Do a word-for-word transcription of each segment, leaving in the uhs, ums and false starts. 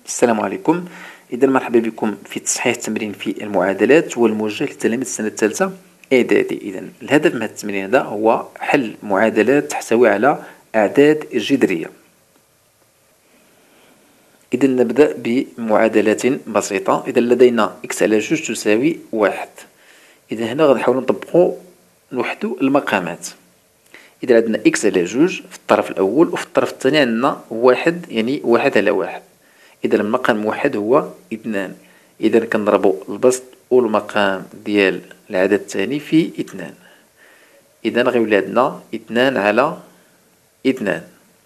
السلام عليكم. إذا مرحبا بكم في تصحيح التمرين في المعادلات والموجه لتلاميذ السنة الثالثة إعدادي. إذا الهدف من هذا التمرين هذا هو حل معادلات تحتوي على أعداد جذرية. إذا نبدأ بمعادلات بسيطة. إذا لدينا إكس على جوج تساوي واحد. إذا هنا غنحاولو نطبقو نوحدو المقامات. إذا عندنا إكس على جوج في الطرف الأول وفي الطرف الثاني عندنا واحد، يعني واحد على واحد. إذا المقام واحد هو اثنان. إذا كنضربو البسط والمقام ديال العدد الثاني في اثنان. إذا غيولي عندنا اثنان على اثنان.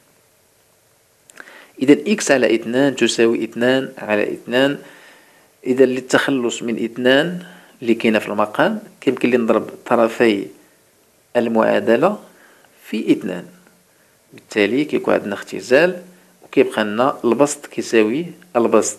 إذا إكس على اثنان تساوي اثنان على اثنان. إذا للتخلص من اثنان اللي كاينة في المقام كيمكن لي نضرب طرفي المعادلة في اثنان، بالتالي كيكون عندنا اختزال وكيبقى لنا البسط كيساوي البسط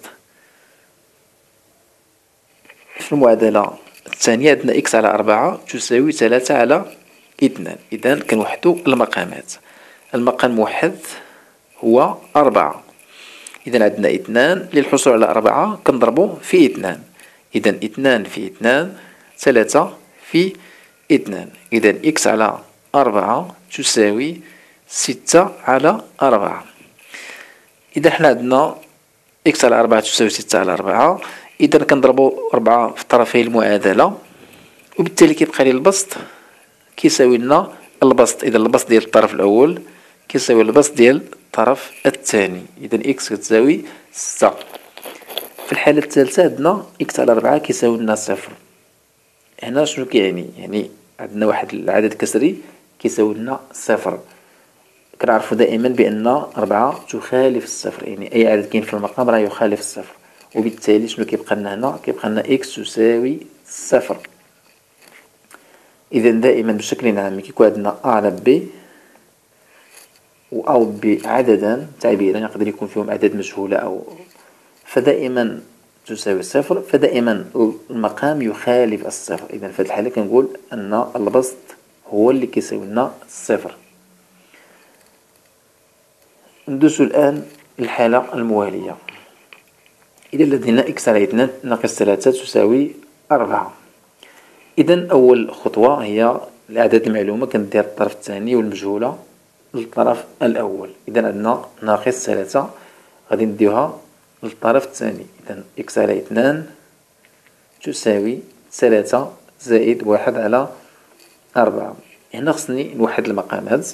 في المعادلة الثانية عندنا إكس على أربعة تساوي ثلاثة على اثنان. إذا كنوحدو المقامات. المقام موحد هو أربعة. إذا عندنا اثنان للحصول على أربعة كنضربو في اثنان. إذا اثنان في اثنان ثلاثة في اثنان. إذا إكس على أربعة تساوي ستة على أربعة. إذا حنا عندنا إكس على أربعة تساوي ستة على أربعة. إذا كنضربو أربعة في طرفي المعادلة وبالتالي كيبقى لي البسط كيساوي لنا البسط. إذا البسط ديال الطرف الأول كيساوي البسط ديال الطرف الثاني. إذا إكس كتساوي ستة. في الحالة الثالثة عندنا إكس على أربعة كيساوي لنا صفر. هنا شنو كيعني؟ يعني عندنا واحد العدد كسري كيساوي لنا صفر. كنعرفو دائما بأن أربعة تخالف الصفر، يعني أي عدد كاين في المقام راه يخالف الصفر، وبالتالي شنو كيبقى لنا هنا؟ كيبقى لنا إكس تساوي صفر. إذا دائما بشكل عام كيكون عندنا أ على بي و أ و بي عددان تعبيران يقدر يكون فيهم أعداد مجهولة أو فدائما تساوي صفر، فدائما المقام يخالف الصفر. إذا في هذه الحالة كنقول أن البسط هو اللي كيساوي لنا صفر. ندوزو الآن للحالة الموالية. إذا لدينا إكس على اثنان ناقص ثلاثة تساوي أربعة. إذا أول خطوة هي الأعداد المعلومة كندير الطرف الثاني والمجهولة للطرف الأول. إذا عندنا ناقص ثلاثة غادي نديوها للطرف الثاني. إذا إكس على اثنان تساوي ثلاثة زائد واحد على أربعة. هنا خصني نوحد المقامات.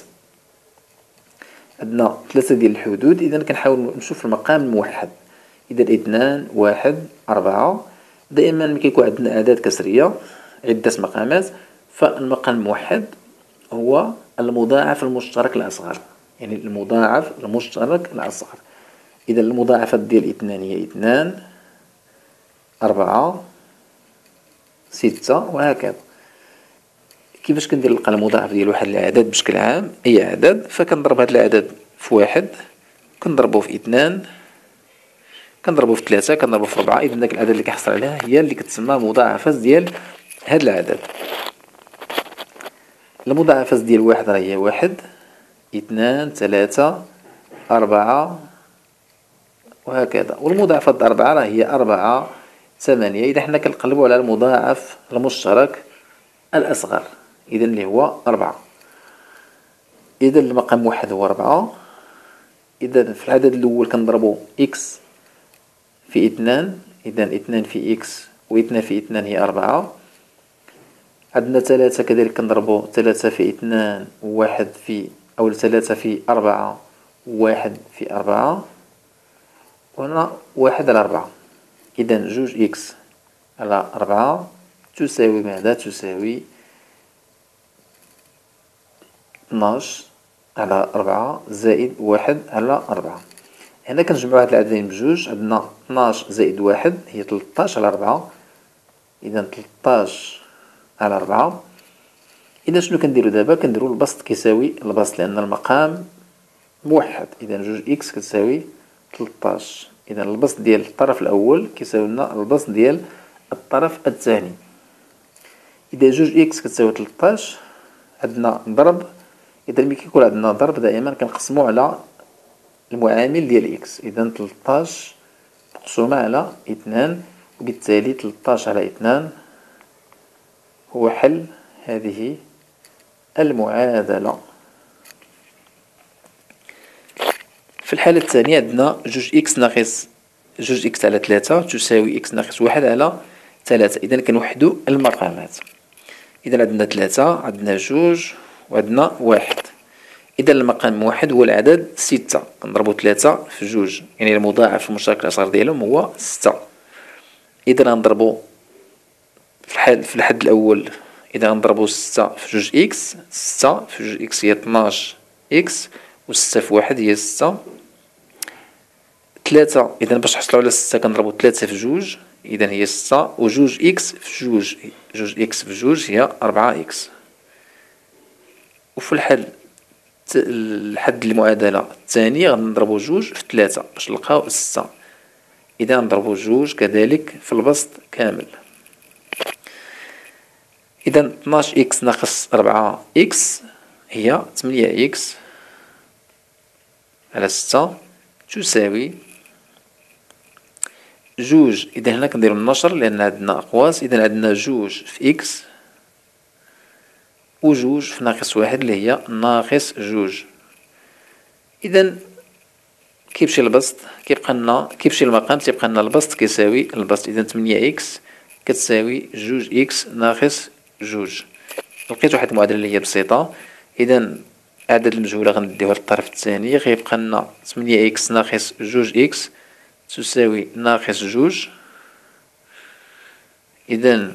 عندنا ثلاثة ديال الحدود. إذا كنحاول نشوف المقام الموحد. إذا اثنان واحد أربعة. دائما ملي كيكون عندنا أعداد كسرية عدة مقامات فالمقام الموحد هو المضاعف المشترك الأصغر، يعني المضاعف المشترك الأصغر. إذا المضاعفات ديال اثنان هي اثنان أربعة ستة وهكذا. كيفاش كندير نلقى المضاعف ديال واحد العدد بشكل عام؟ أي عدد فكنضرب هاد العدد في واحد كنضربو في اثنان كنضربو في ثلاثة كنضربو في أربعة. إذا داك العدد اللي كيحصل عليها هي اللي كتسمى مضاعفات ديال هاد العدد. المضاعفات ديال واحد راه هي واحد اثنان ثلاثة أربعة وهكذا، والمضاعفات د أربعة راه هي أربعة ثمانية. إذا حنا كنقلبو على المضاعف المشترك الأصغر إذا اللي هو أربعة. إذا المقام واحد هو أربعة. إذا في العدد الأول كنضربو إكس في اثنان. إذا اثنان في إكس و اثنان في اثنان هي أربعة. عندنا ثلاثة كذلك كنضربو ثلاثة في اثنان وواحد في أو ثلاثة في أربعة وواحد في أربعة، وهنا واحد على أربعة. إذا جوج إكس على أربعة تساوي ماذا؟ تساوي اثناش على أربعة زائد واحد على أربعة. هنا كنجمعو هاد العددين بجوج. عندنا اثناش زائد واحد هي تلطاش على أربعة. إذا تلطاش على أربعة. إذا شنو كنديرو دابا؟ كنديرو البسط كيساوي البسط لأن المقام موحد. إذا جوج إكس كتساوي تلطاش. إذا البسط ديال الطرف الأول كيساوي لنا البسط ديال الطرف الثاني. إذا جوج إكس كتساوي تلطاش عندنا ضرب. إذا ملي كيكون عندنا ضرب دائما كنقسمو على المعامل ديال إكس. إذا تلطاش مقسومة على اثنان، وبالتالي ثلاثطاش على اثنان هو حل هذه المعادلة. في الحالة الثانية عندنا جوج إكس ناقص جوج إكس على ثلاثة تساوي إكس ناقص واحد على ثلاثة. إذا كنوحدو المقامات. إذا عندنا ثلاثة، عندنا جوج، وعندنا واحد. إذا المقام واحد هو العدد ستة. كنضربو ثلاثة في جوج، يعني المضاعف المشترك الأصغر ديالهم هو ستة. إذا غنضربو في الحد في الحد الأول، إذا غنضربو ستة في جوج إكس، ستة في جوج إكس هي اثناش إكس، و ستة في واحد هي ستة. ثلاثة، إذا باش نحصلو على ستة كنضربو ثلاثة في جوج، إذا هي ستة، و جوج إكس في جوج، جوج إكس في جوج هي أربعة إكس. وفي الحل الحد المعادلة الثاني غنضربو جوج في ثلاثة باش نلقاو ستة. إذا نضربو جوج كذلك في البسط كامل. إذا اثناش إكس ناقص أربعة إكس هي ثمانية إكس على ستة تساوي جوج. إذا هنا كنديرو النشر لأن عندنا أقواس. إذا عندنا جوج في إكس و جوج في ناقص واحد اللي هي ناقص جوج. إذا كيمشي البسط كيبقى لنا كيمشي المقام تيبقى لنا البسط كيساوي البسط. إذا ثمانية إكس كتساوي جوج إكس ناقص جوج. لقيت واحد المعادلة اللي هي بسيطة. إذا أعداد المجهولة غنديوها للطرف الثاني، غيبقى لنا ثمانية إكس ناقص جوج إكس تساوي ناقص جوج. إذا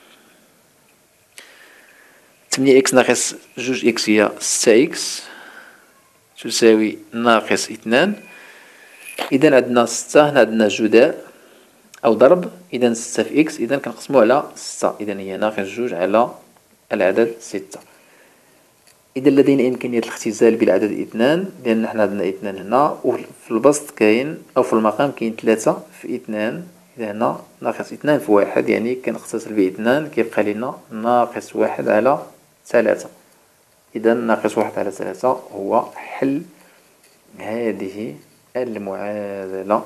ثمانية إكس ناقص جوج إكس هي ستة إكس تساوي ناقص اثنان. إذا عندنا ستة، هنا عندنا جداء أو ضرب. إذا ستة في إكس إذا كنقسمو على ستة، إذا هي ناقص جوج على العدد ستة. إذا لدينا إمكانية الاختزال بالعدد اثنان، لأن حنا عندنا اثنان هنا، وفي البسط كاين أو في المقام كاين ثلاثة في اثنان. إذا هنا ناقص اثنان في واحد، يعني كنختزل باثنان كيبقى لنا ناقص واحد على ثلاثة. إذا ناقص واحد على ثلاثة هو حل هذه المعادلة.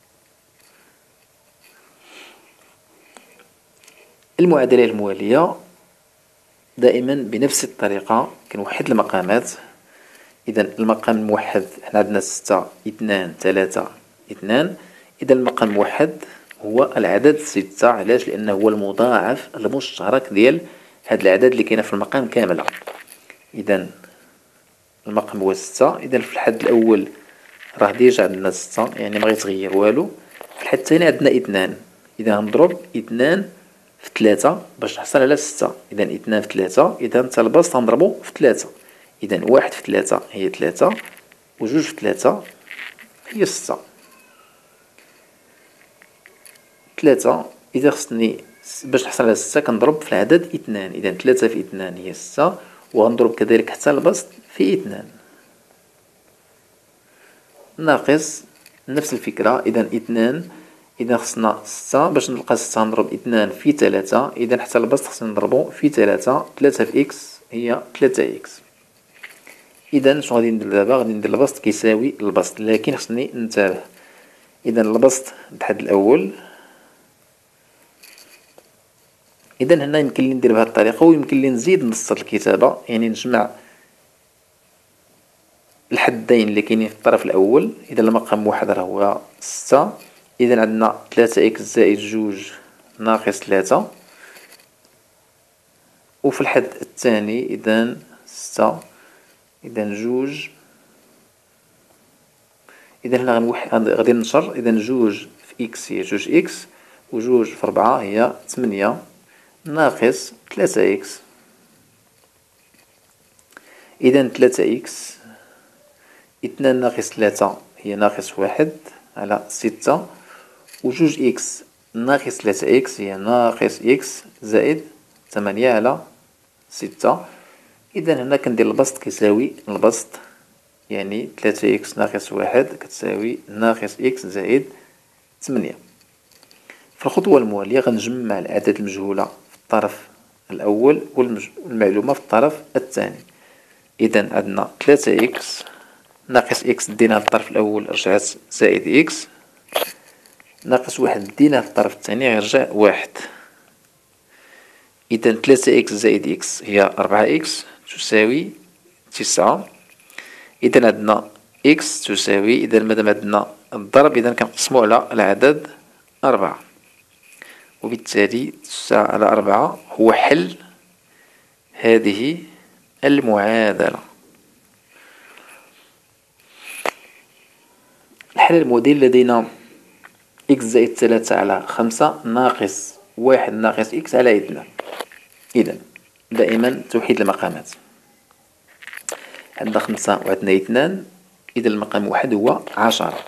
المعادلة الموالية دائما بنفس الطريقة كنوحد المقامات. إذا المقام الموحد حنا عندنا ستة اثنان ثلاثة اثنان. إذا المقام الموحد هو العدد ستة. علاش؟ لأنه هو المضاعف المشترك ديال هاد الأعداد اللي كاينة في المقام كاملة. إذا المقام هو ستة. إذا في الحد الأول راه ديجا عندنا ستة، يعني مغيتغير والو. في الحد الثاني عندنا اثنان. إذا نضرب اثنان في ثلاثة باش نحصل على ستة. إذا اثنان في ثلاثة، إذا تا البسط غنضربو في ثلاثة. إذا واحد في ثلاثة هي ثلاثة، وجوج في ثلاثة هي ستة. ثلاثة إذا خصني باش نحصل على ستة كنضرب في العدد اثنان. إذا ثلاثة في اثنان هي ستة، وغنضرب كذلك حتى البسط في اثنان ناقص نفس الفكرة. إذا اثنان إذا خصنا ستة باش نلقى ستة نضرب اثنان في ثلاثة. إذا حتى البسط خصنا نضربو في ثلاثة. ثلاثة في إكس هي ثلاثة إكس. إذا شنو غادي ندير دابا؟ غادي ندير البسط كيساوي البسط، لكن خصني ننتبه. إذا البسط الحد الأول. إذا هنا يمكن لي ندير بهذه الطريقة، ويمكن لي نزيد نبسط الكتابة، يعني نجمع الحدين اللي كاينين في الطرف الأول. إذا المقام موحد راه هو ستة. إذا عندنا ثلاثة إكس زائد جوج ناقص ثلاثة. وفي الحد الثاني إذا ستة، إذا جوج. إذا هنا غنوحد غادي ننشر. إذا جوج في إكس هي جوج إكس، وجوج في ربعة هي ثمانية ناقص ثلاثة إكس. إذا ثلاثة إكس اثنان ناقص ثلاثة هي ناقص واحد على ستة، وجوج إكس ناقص ثلاثة إكس هي ناقص إكس زائد ثمانية على ستة. إذا هنا كندير البسط كيساوي البسط، يعني ثلاثة إكس ناقص واحد كتساوي ناقص إكس زائد ثمانية. في الخطوة الموالية غنجمع الأعداد المجهولة في الطرف الأول والمعلومة في الطرف الثاني. إذا عندنا ثلاثة إكس ناقص إكس ديناها للطرف الأول رجعت زائد إكس، ناقص واحد ديناه في الطرف الثاني غيرجع واحد. إذا ثلاثة إكس زائد إكس هي أربعة إكس تساوي تسعة. إذا عندنا إكس تساوي، إذا مادام عندنا الضرب إذا كنقسمو على العدد أربعة، وبالتالي تسعة على أربعة هو حل هذه المعادلة. الحل الموديل لدينا إكس زائد ثلاثة على خمسة ناقص واحد ناقص إكس على اثنان. إذا دائما توحيد المقامات، عندنا خمسة وعندنا اثنان، إذا المقام واحد هو عشرة.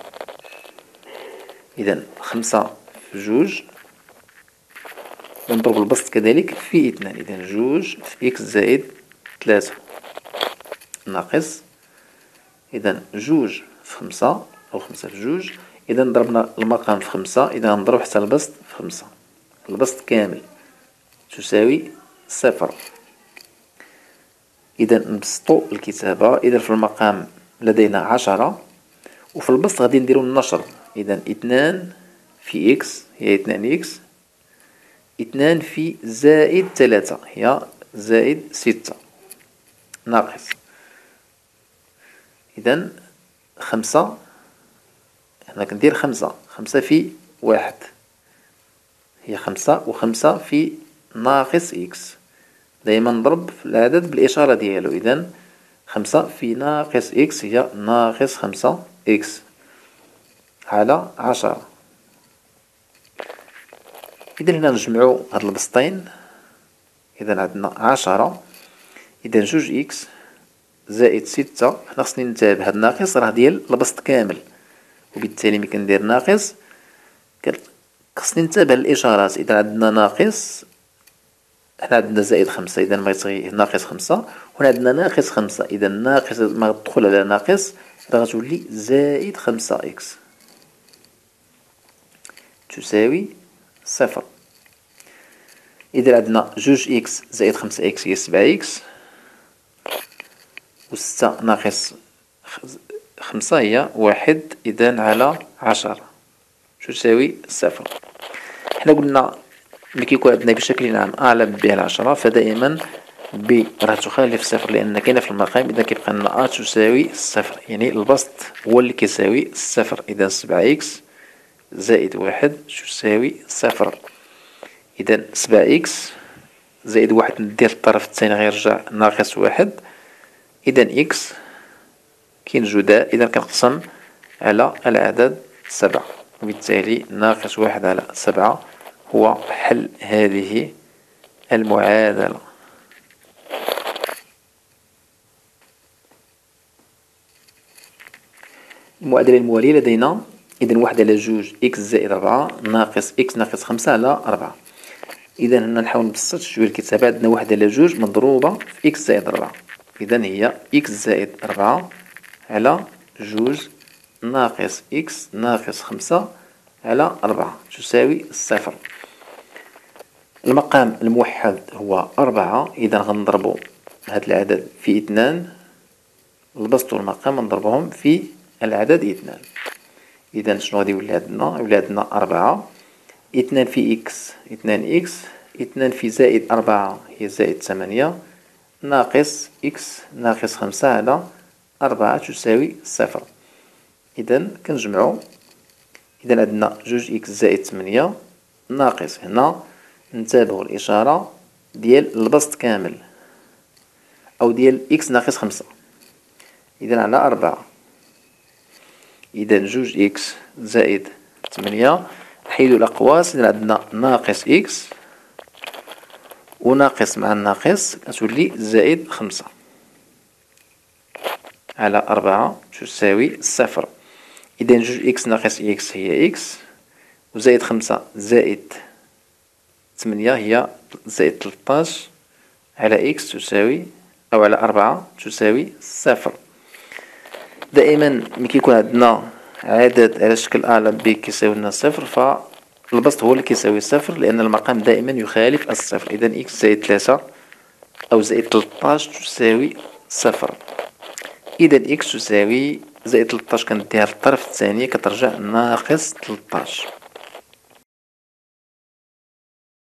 إذا خمسة في جوج ونضرب البسط كذلك في اثنان، إذا جوج في إكس زائد ثلاثة ناقص، إذا جوج في خمسة أو خمسة في جوج، إذا ضربنا المقام في خمسة، إذا نضرب حتى البسط في خمسة، البسط كامل تساوي صفر. إذا نبسطو الكتابة، إذا في المقام لدينا عشرة وفي البسط غادي نديرو النشر، إذا اثنان في إكس هي اثنان إكس، اثنان في زائد ثلاثة هي زائد ستة ناقص، إذا خمسة هنا كندير خمسة، خمسة في واحد هي خمسة، وخمسة في ناقص إكس، دايما نضرب في العدد بالإشارة ديالو، إذا خمسة في ناقص إكس هي ناقص خمسة إكس على عشرة. إذا هنا نجمعو هاد البسطين، إذا عندنا عشرة، إذا جوج إكس زائد ستة، حنا خصني ننتبه هاد الناقص راه ديال البسط كامل، وبالتالي ملي كندير ناقص خصني ننتبه للإشارات، إذا عندنا ناقص حنا عندنا زائد خمسة، إذا بغيت ناقص خمسة، وهنا عندنا ناقص خمسة، إذا ناقص ما تدخل على ناقص راه غتولي زائد خمسة إكس تساوي صفر. إذا عندنا جوج إكس زائد خمسة إكس هي سبعة إكس، و ستة ناقص خمسة هي واحد، إذا على عشرة تساوي صفر. حنا قلنا ملي كيكون عندنا بشكل عام أ على ب على عشرة فدائما ب راه تخالف صفر لأن كاينة في المقام، إذا كيبقى لنا أ تساوي صفر، يعني البسط هو اللي كيساوي صفر، إذا سبعة إكس زائد واحد تساوي صفر. إذا سبعة إكس زائد واحد ندير الطرف الثاني غيرجع ناقص واحد، إذا إكس كاين جداء، إذا كنقسم على العدد سبعة، وبالتالي ناقص واحد على سبعة هو حل هذه المعادلة. المعادلة الموالية لدينا إذا واحد على جوج إكس زائد أربعة ناقص إكس ناقص خمسة على أربعة. إذا هنا نحاول نبسط شوية الكتابة، عندنا واحد على جوج مضروبة في إكس زائد أربعة، إذا هي إكس زائد أربعة على جوج ناقص إكس ناقص خمسة على أربعة تساوي صفر. المقام الموحد هو أربعة، إذا غنضربو هاد العدد في اثنان، البسط والمقام نضربهم في العدد اثنان، إذا شنو غادي يولي عندنا؟ يولي عندنا أربعة، اثنان في إكس اثنان إكس، اثنان في زائد أربعة هي زائد ثمانية ناقص إكس ناقص خمسة على أربعة تساوي صفر. إذا كنجمعو، إذا عندنا جوج إكس زائد ثمانية ناقص، هنا ننتبهو الإشارة ديال البسط كامل أو ديال إكس ناقص خمسة، إذا على أربعة، إذا جوج إكس زائد ثمانية نحيدو الأقواس، إذا عندنا ناقص إكس وناقص مع الناقص كتولي زائد خمسة على أربعة تساوي صفر. إذا جوج إكس ناقص إكس هي إكس، وزائد خمسة زائد ثمانية هي زائد تلطاش على إكس تساوي أو على أربعة تساوي صفر. دائما ملي كيكون عندنا عدد على شكل أ على ب كيساوي لنا صفر، فالبسط هو اللي كيساوي صفر لأن المقام دائما يخالف الصفر، إذا إكس زائد ثلاثة أو زائد تلطاش تساوي صفر. إذا إكس تساوي زائد تلطاش كنديها في الطرف الثاني كترجع ناقص تلطاش.